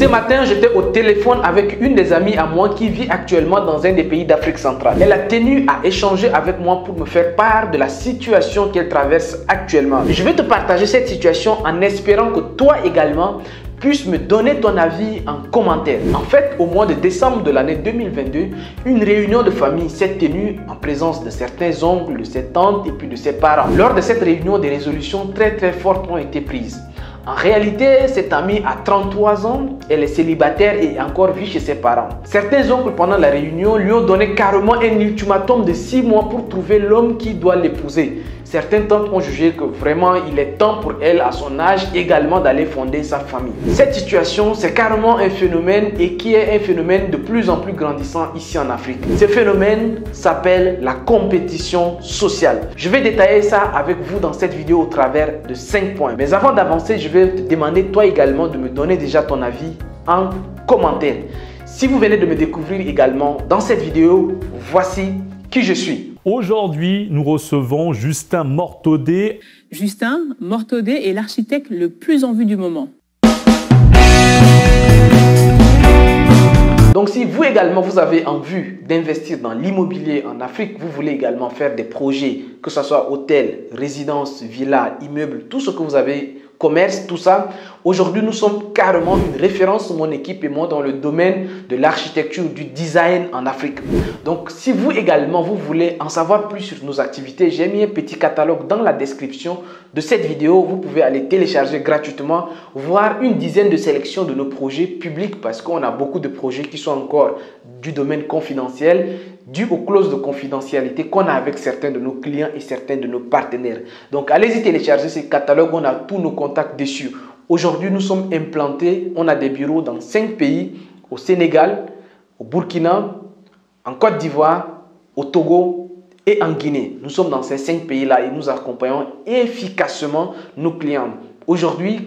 Ce matin, j'étais au téléphone avec une des amies à moi qui vit actuellement dans un des pays d'Afrique centrale. Elle a tenu à échanger avec moi pour me faire part de la situation qu'elle traverse actuellement. Je vais te partager cette situation en espérant que toi également puisses me donner ton avis en commentaire. En fait, au mois de décembre de l'année 2022, une réunion de famille s'est tenue en présence de certains oncles, de ses tantes et puis de ses parents. Lors de cette réunion, des résolutions très fortes ont été prises. En réalité, cette amie a 33 ans, elle est célibataire et encore vit chez ses parents. Certains oncles pendant la réunion lui ont donné carrément un ultimatum de 6 mois pour trouver l'homme qui doit l'épouser. Certaines tantes ont jugé que vraiment il est temps pour elle à son âge également d'aller fonder sa famille. Cette situation, c'est carrément un phénomène et qui est un phénomène de plus en plus grandissant ici en Afrique. Ce phénomène s'appelle la compétition sociale. Je vais détailler ça avec vous dans cette vidéo au travers de 5 points. Mais avant d'avancer, je vais te demander toi également de me donner déjà ton avis en commentaire. Si vous venez de me découvrir également dans cette vidéo, voici qui je suis. Aujourd'hui, nous recevons Justin Mortaudet. Justin Mortaudet est l'architecte le plus en vue du moment. Donc si vous également, vous avez envie d'investir dans l'immobilier en Afrique, vous voulez également faire des projets, que ce soit hôtel, résidence, villa, immeuble, tout ce que vous avez, commerce, tout ça. Aujourd'hui, nous sommes carrément une référence, mon équipe et moi, dans le domaine de l'architecture, du design en Afrique. Donc, si vous également, vous voulez en savoir plus sur nos activités, j'ai mis un petit catalogue dans la description de cette vidéo. Vous pouvez aller télécharger gratuitement, voir une dizaine de sélections de nos projets publics parce qu'on a beaucoup de projets qui sont encore du domaine confidentiel, dû aux clauses de confidentialité qu'on a avec certains de nos clients et certains de nos partenaires. Donc, allez-y télécharger ces catalogues, on a tous nos contacts dessus. Aujourd'hui, nous sommes implantés, on a des bureaux dans 5 pays, au Sénégal, au Burkina, en Côte d'Ivoire, au Togo et en Guinée. Nous sommes dans ces 5 pays-là et nous accompagnons efficacement nos clients. Aujourd'hui,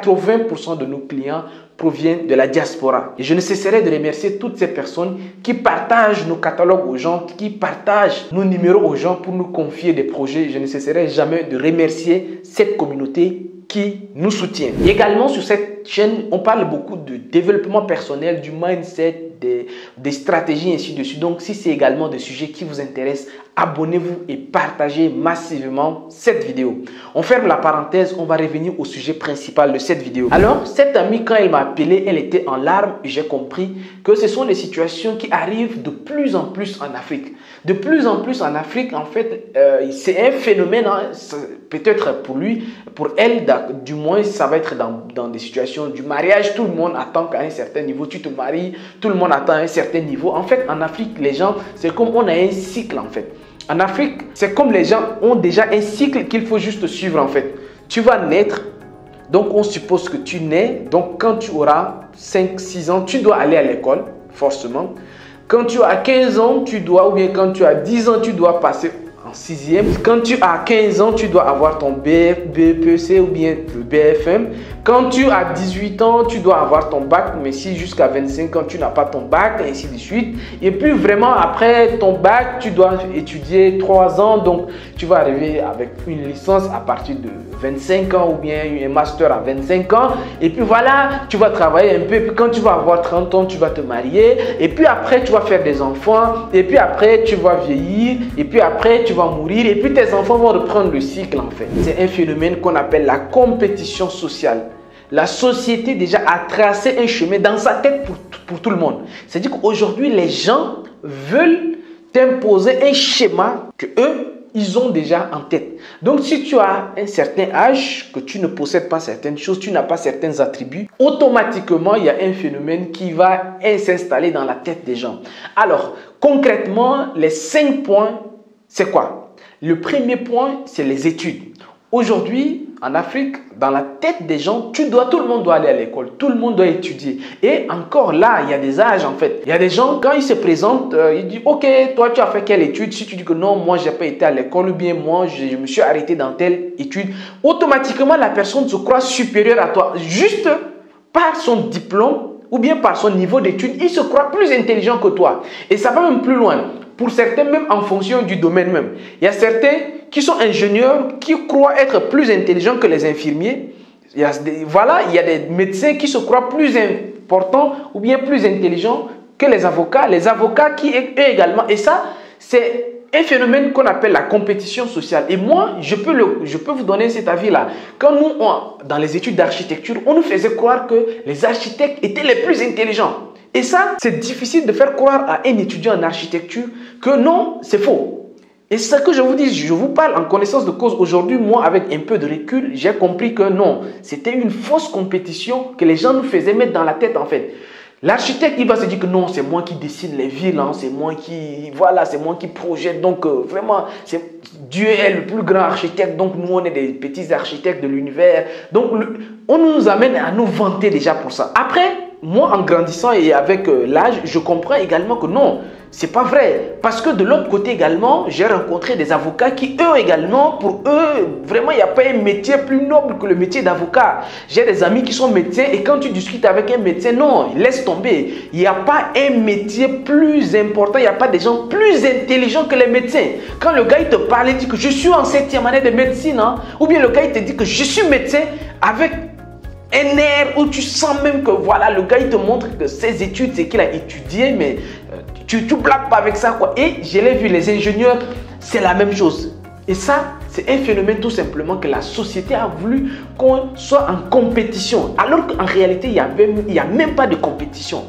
80% de nos clients proviennent de la diaspora. Et je ne cesserai de remercier toutes ces personnes qui partagent nos catalogues aux gens, qui partagent nos numéros aux gens pour nous confier des projets. Je ne cesserai jamais de remercier cette communauté qui nous soutient. Également sur cette chaîne, on parle beaucoup de développement personnel, du mindset, des stratégies, ainsi de suite. Donc, si c'est également des sujets qui vous intéressent, abonnez-vous et partagez massivement cette vidéo. On ferme la parenthèse, on va revenir au sujet principal de cette vidéo. Alors, cette amie, quand elle m'a appelé, elle était en larmes et j'ai compris que ce sont des situations qui arrivent de plus en plus en Afrique. De plus en plus en Afrique, en fait, c'est un phénomène, hein, peut-être pour lui, pour elle, du moins, ça va être dans des situations du mariage. Tout le monde attend qu'à un certain niveau, tu te maries, tout le monde attend à un certain niveau. En fait, en Afrique, les gens, c'est comme on a un cycle, en fait. En Afrique, c'est comme les gens ont déjà un cycle qu'il faut juste suivre, en fait. Tu vas naître, donc on suppose que tu nais. Donc, quand tu auras 5-6 ans, tu dois aller à l'école, forcément. Quand tu as 15 ans, tu dois, ou bien quand tu as 10 ans, tu dois passer en 6e. Quand tu as 15 ans, tu dois avoir ton BPC ou bien le BFM. Quand tu as 18 ans, tu dois avoir ton bac. Mais si jusqu'à 25 ans, tu n'as pas ton bac, ainsi de suite. Et puis vraiment, après ton bac, tu dois étudier 3 ans. Donc, tu vas arriver avec une licence à partir de 25 ans ou bien un master à 25 ans. Et puis voilà, tu vas travailler un peu. Et puis quand tu vas avoir 30 ans, tu vas te marier. Et puis après, tu vas faire des enfants. Et puis après, tu vas vieillir. Et puis après, tu vas mourir. Et puis tes enfants vont reprendre le cycle en fait. C'est un phénomène qu'on appelle la compétition sociale. La société déjà a tracé un chemin dans sa tête pour tout le monde. C'est-à-dire qu'aujourd'hui, les gens veulent t'imposer un schéma que eux, ils ont déjà en tête. Donc, si tu as un certain âge, que tu ne possèdes pas certaines choses, tu n'as pas certains attributs, automatiquement, il y a un phénomène qui va s'installer dans la tête des gens. Alors, concrètement, les 5 points, c'est quoi? Le premier point, c'est les études. Aujourd'hui, en Afrique, dans la tête des gens, tout le monde doit aller à l'école, tout le monde doit étudier. Et encore là, il y a des âges en fait. Il y a des gens, quand ils se présentent, ils disent « Ok, toi tu as fait quelle étude ?» Si tu dis que non, moi je n'ai pas été à l'école ou bien moi je me suis arrêté dans telle étude, automatiquement la personne se croit supérieure à toi. Juste par son diplôme ou bien par son niveau d'études, il se croit plus intelligent que toi. Et ça va même plus loin. Pour certains, même en fonction du domaine même. Il y a certains qui sont ingénieurs, qui croient être plus intelligents que les infirmiers. Il y a des médecins qui se croient plus importants ou bien plus intelligents que les avocats qui eux également, et ça, c'est un phénomène qu'on appelle la compétition sociale. Et moi, je peux vous donner cet avis-là. Quand nous, dans les études d'architecture, on nous faisait croire que les architectes étaient les plus intelligents. Et ça, c'est difficile de faire croire à un étudiant en architecture que non, c'est faux. Et c'est ça que je vous dis, je vous parle en connaissance de cause. Aujourd'hui, moi, avec un peu de recul, j'ai compris que non, c'était une fausse compétition que les gens nous faisaient mettre dans la tête en fait. L'architecte, il va se dire que non, c'est moi qui dessine les villes, hein, c'est moi qui, voilà, c'est moi qui projette. Donc, vraiment, Dieu est le plus grand architecte. Donc, nous, on est des petits architectes de l'univers. Donc, on nous amène à nous vanter déjà pour ça. Après, moi, en grandissant et avec l'âge, je comprends également que non, c'est pas vrai. Parce que de l'autre côté également, j'ai rencontré des avocats qui, eux également, pour eux, vraiment, il n'y a pas un métier plus noble que le métier d'avocat. J'ai des amis qui sont médecins et quand tu discutes avec un médecin, non, laisse tomber. Il n'y a pas un métier plus important, il n'y a pas des gens plus intelligents que les médecins. Quand le gars, il te parle, il dit que je suis en 7e année de médecine, hein, ou bien le gars, il te dit que je suis médecin avec un air où tu sens même que voilà, le gars il te montre que ses études, c'est qu'il a étudié, mais tu blagues pas avec ça quoi. Et je l'ai vu, les ingénieurs, c'est la même chose. Et ça, c'est un phénomène tout simplement que la société a voulu qu'on soit en compétition. Alors qu'en réalité, il n'y a même pas de compétition.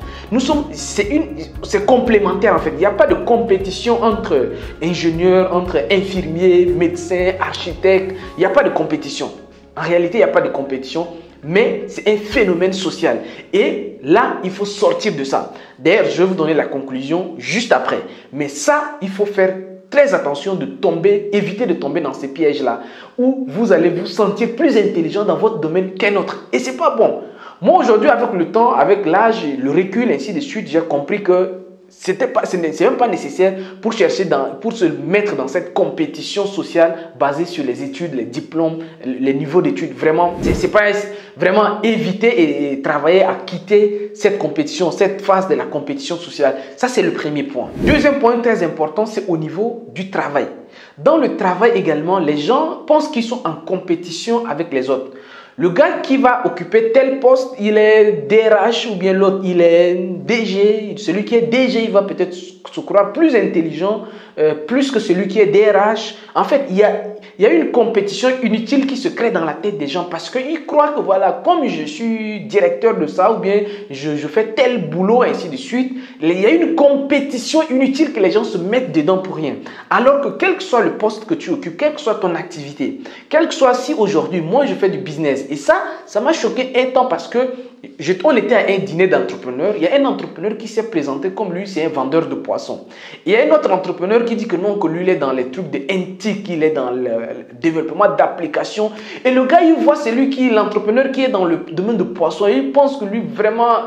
C'est complémentaire en fait. Il n'y a pas de compétition entre ingénieurs, entre infirmiers, médecins, architectes. Il n'y a pas de compétition. En réalité, il n'y a pas de compétition. Mais c'est un phénomène social. Et là, il faut sortir de ça. D'ailleurs, je vais vous donner la conclusion juste après. Mais ça, il faut faire très attention de éviter de tomber dans ces pièges-là où vous allez vous sentir plus intelligent dans votre domaine qu'un autre. Et c'est pas bon. Moi, aujourd'hui, avec le temps, avec l'âge, le recul, ainsi de suite, j'ai compris que c'est même pas nécessaire pour se mettre dans cette compétition sociale basée sur les études, les diplômes, les niveaux d'études. Vraiment, c'est pas vraiment éviter et travailler à quitter cette compétition, cette phase de la compétition sociale. Ça, c'est le premier point. Deuxième point très important, c'est au niveau du travail. Dans le travail également, les gens pensent qu'ils sont en compétition avec les autres. Le gars qui va occuper tel poste, il est DRH ou bien l'autre, il est DG. Celui qui est DG, il va peut-être se croire plus intelligent, plus que celui qui est DRH. En fait, il y a une compétition inutile qui se crée dans la tête des gens parce qu'ils croient que voilà, comme je suis directeur de ça ou bien je fais tel boulot, ainsi de suite, il y a une compétition inutile que les gens se mettent dedans pour rien. Alors que quel que soit le poste que tu occupes, quelle que soit ton activité, quel que soit si aujourd'hui, moi je fais du business, et ça m'a choqué un temps parce que on était à un dîner d'entrepreneurs. Il y a un entrepreneur qui s'est présenté comme lui, c'est un vendeur de poissons. Il y a un autre entrepreneur qui dit que non, que lui, il est dans les trucs de NTIC, il est dans le développement d'applications. Et le gars, il voit l'entrepreneur qui est dans le domaine de poissons. Et il pense que lui, vraiment,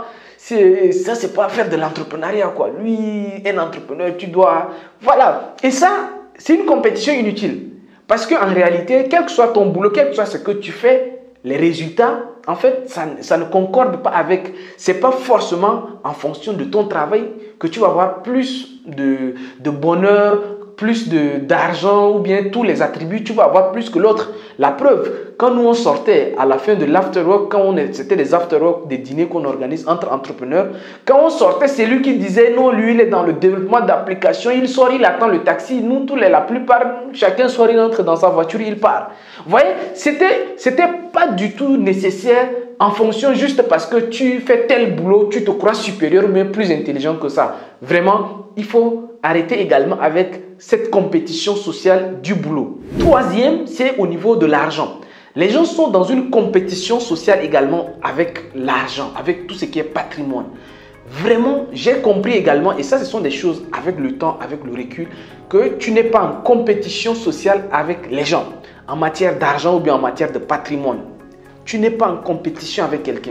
ça, c'est pas faire de l'entrepreneuriat, quoi. Lui, un entrepreneur, tu dois... Voilà. Et ça, c'est une compétition inutile. Parce qu'en réalité, quel que soit ton boulot, quel que soit ce que tu fais, les résultats, en fait, ça ne concorde pas avec... C'est pas forcément en fonction de ton travail que tu vas avoir plus de bonheur, plus d'argent ou bien tous les attributs, tu vas avoir plus que l'autre. La preuve, quand nous on sortait à la fin de l'afterwork, c'était des afterwork, des dîners qu'on organise entre entrepreneurs, quand on sortait, c'est lui qui disait non, lui il est dans le développement d'applications, il sort, il attend le taxi, nous la plupart, chacun sort, il entre dans sa voiture, il part. Vous voyez, c'était pas du tout nécessaire en fonction juste parce que tu fais tel boulot, tu te crois supérieur mais plus intelligent que ça. Vraiment, il faut arrêter également avec cette compétition sociale du boulot. Troisième, c'est au niveau de l'argent. Les gens sont dans une compétition sociale également avec l'argent, avec tout ce qui est patrimoine. Vraiment, j'ai compris également, et ça ce sont des choses avec le temps, avec le recul, que tu n'es pas en compétition sociale avec les gens en matière d'argent ou bien en matière de patrimoine. Tu n'es pas en compétition avec quelqu'un.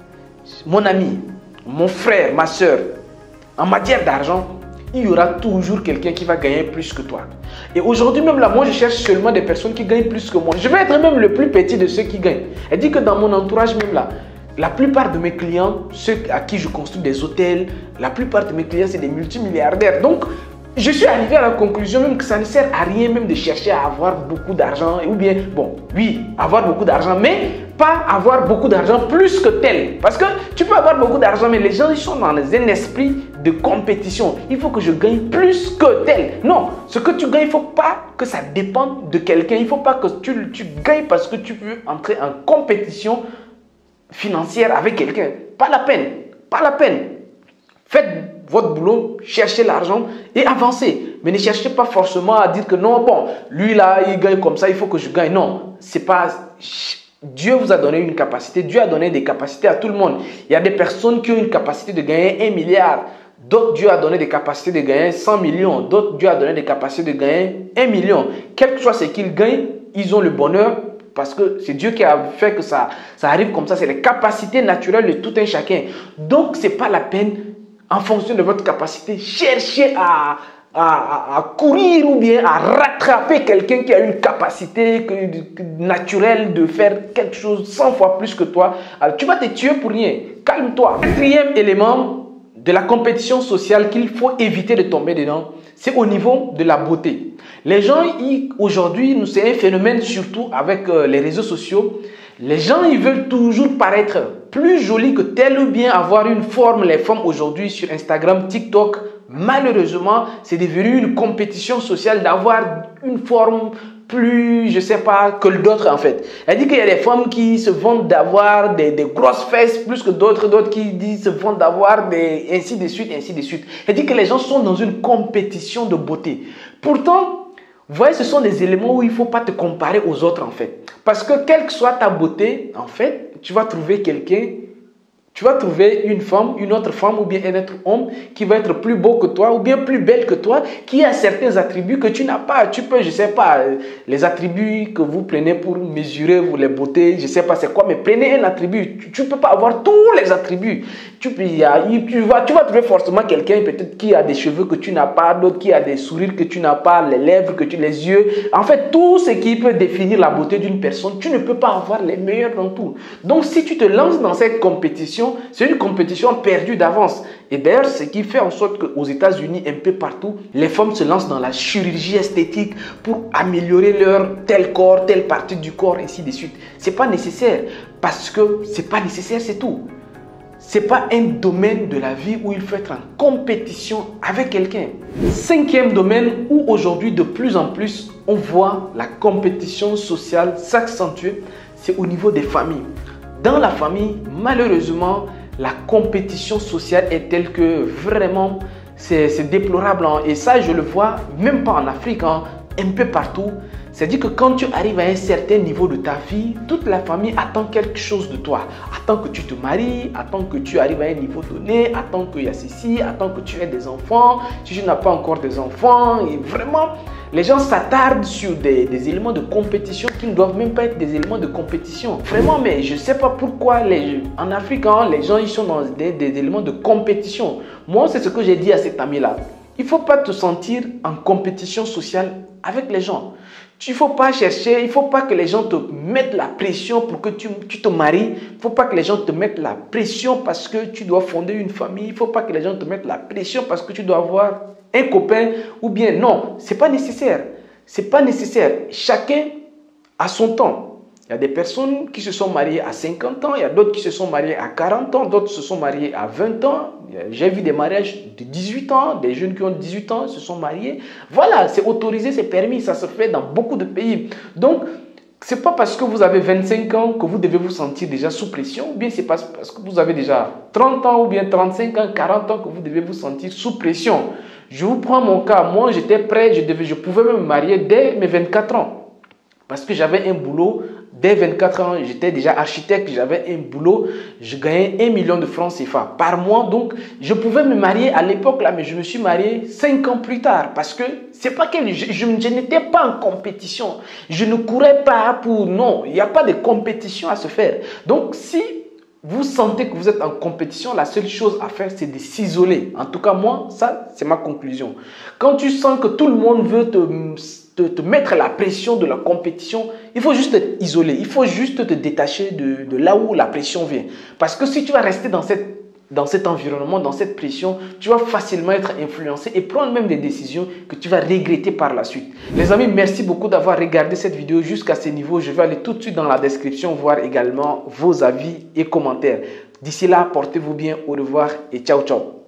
Mon ami, mon frère, ma soeur, en matière d'argent, il y aura toujours quelqu'un qui va gagner plus que toi. Et aujourd'hui même là, moi je cherche seulement des personnes qui gagnent plus que moi. Je vais être même le plus petit de ceux qui gagnent. Elle dit que dans mon entourage même là, la plupart de mes clients, ceux à qui je construis des hôtels, la plupart de mes clients c'est des multimilliardaires. Donc, je suis arrivé à la conclusion même que ça ne sert à rien même de chercher à avoir beaucoup d'argent. Ou bien, bon, oui, avoir beaucoup d'argent, mais pas avoir beaucoup d'argent plus que tel. Parce que tu peux avoir beaucoup d'argent, mais les gens ils sont dans un esprit de compétition. Il faut que je gagne plus que tel. Non, ce que tu gagnes, il ne faut pas que ça dépende de quelqu'un. Il ne faut pas que tu gagnes parce que tu veux entrer en compétition financière avec quelqu'un. Pas la peine. Pas la peine. Faites votre boulot, cherchez l'argent et avancez. Mais ne cherchez pas forcément à dire que non, bon, lui là, il gagne comme ça, il faut que je gagne. Non, c'est pas... Dieu vous a donné une capacité, Dieu a donné des capacités à tout le monde. Il y a des personnes qui ont une capacité de gagner 1 milliard. D'autres, Dieu a donné des capacités de gagner 100 millions. D'autres, Dieu a donné des capacités de gagner 1 million. Quel que soit ce qu'ils gagnent, ils ont le bonheur parce que c'est Dieu qui a fait que ça arrive comme ça. C'est les capacités naturelles de tout un chacun. Donc, ce n'est pas la peine, en fonction de votre capacité, chercher à courir ou bien à rattraper quelqu'un qui a une capacité naturelle de faire quelque chose 100 fois plus que toi. Alors, tu vas te tuer pour rien. Calme-toi. Quatrième élément de la compétition sociale qu'il faut éviter de tomber dedans, c'est au niveau de la beauté. Les gens, aujourd'hui, c'est un phénomène surtout avec les réseaux sociaux. Les gens, ils veulent toujours paraître plus jolis que tel ou bien avoir une forme. Les femmes aujourd'hui sur Instagram, TikTok, malheureusement, c'est devenu une compétition sociale d'avoir une forme plus, je sais pas, que d'autres en fait. Elle dit qu'il y a des femmes qui se vantent d'avoir des grosses fesses plus que d'autres, d'autres qui se vantent d'avoir des ainsi de suite, ainsi de suite. Elle dit que les gens sont dans une compétition de beauté. Pourtant, vous voyez, ce sont des éléments où il ne faut pas te comparer aux autres en fait. Parce que quelle que soit ta beauté, en fait, tu vas trouver quelqu'un, tu vas trouver une femme, une autre femme ou bien un autre homme qui va être plus beau que toi ou bien plus belle que toi, qui a certains attributs que tu n'as pas. Tu peux, je sais pas, les attributs que vous prenez pour mesurer les beautés, je sais pas c'est quoi, mais prenez un attribut. Tu ne peux pas avoir tous les attributs. Tu vas trouver forcément quelqu'un peut-être qui a des cheveux que tu n'as pas, d'autres qui a des sourires que tu n'as pas, les lèvres les yeux. En fait, tout ce qui peut définir la beauté d'une personne, tu ne peux pas avoir les meilleurs dans tout. Donc, si tu te lances dans cette compétition, c'est une compétition perdue d'avance. Et d'ailleurs, ce qui fait en sorte qu'aux États-Unis, un peu partout, les femmes se lancent dans la chirurgie esthétique pour améliorer leur tel corps, telle partie du corps, ainsi de suite. Ce n'est pas nécessaire parce que ce n'est pas nécessaire, c'est tout. Ce n'est pas un domaine de la vie où il faut être en compétition avec quelqu'un. Cinquième domaine où aujourd'hui de plus en plus on voit la compétition sociale s'accentuer, c'est au niveau des familles. Dans la famille, malheureusement, la compétition sociale est telle que vraiment c'est déplorable. Et ça, je le vois même pas en Afrique, un peu partout. C'est-à-dire que quand tu arrives à un certain niveau de ta vie, toute la famille attend quelque chose de toi. Attend que tu te maries, attend que tu arrives à un niveau donné, attend qu'il y a ceci, attend que tu aies des enfants. Si tu n'as pas encore des enfants, et vraiment, les gens s'attardent sur des éléments de compétition qui ne doivent même pas être des éléments de compétition. Vraiment, mais je ne sais pas pourquoi en Afrique, les gens ils sont dans des éléments de compétition. Moi, c'est ce que j'ai dit à cet ami-là. Il ne faut pas te sentir en compétition sociale avec les gens. Il ne faut pas chercher, il ne faut pas que les gens te mettent la pression pour que tu te maries. Il ne faut pas que les gens te mettent la pression parce que tu dois fonder une famille. Il ne faut pas que les gens te mettent la pression parce que tu dois avoir un copain ou bien non. Ce n'est pas nécessaire. Ce n'est pas nécessaire. Chacun a son temps. Il y a des personnes qui se sont mariées à 50 ans, il y a d'autres qui se sont mariées à 40 ans, d'autres se sont mariés à 20 ans. J'ai vu des mariages de 18 ans, des jeunes qui ont 18 ans se sont mariés. Voilà, c'est autorisé, c'est permis, ça se fait dans beaucoup de pays. Donc, ce n'est pas parce que vous avez 25 ans que vous devez vous sentir déjà sous pression, ou bien c'est parce que vous avez déjà 30 ans, ou bien 35 ans, 40 ans que vous devez vous sentir sous pression. Je vous prends mon cas, moi j'étais prêt, je pouvais me marier dès mes 24 ans. Parce que j'avais un boulot, dès 24 ans, j'étais déjà architecte, j'avais un boulot, je gagnais 1 million de francs CFA par mois. Donc, je pouvais me marier à l'époque là, mais je me suis marié 5 ans plus tard. Parce que c'est pas que je n'étais pas en compétition. Je ne courais pas pour... Non, il n'y a pas de compétition à se faire. Donc, si vous sentez que vous êtes en compétition, la seule chose à faire, c'est de s'isoler. En tout cas, moi, ça, c'est ma conclusion. Quand tu sens que tout le monde veut te mettre la pression de la compétition, il faut juste être isolé. Il faut juste te détacher de là où la pression vient. Parce que si tu vas rester dans cette dans cet environnement, dans cette pression, tu vas facilement être influencé et prendre même des décisions que tu vas regretter par la suite. Les amis, merci beaucoup d'avoir regardé cette vidéo jusqu'à ce niveau. Je vais aller tout de suite dans la description voir également vos avis et commentaires. D'ici là, portez-vous bien, au revoir et ciao ciao.